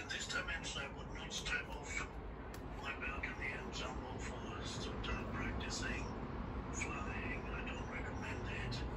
In this dimension, I would not step off my balcony and jump off or start practicing flying. I don't recommend it.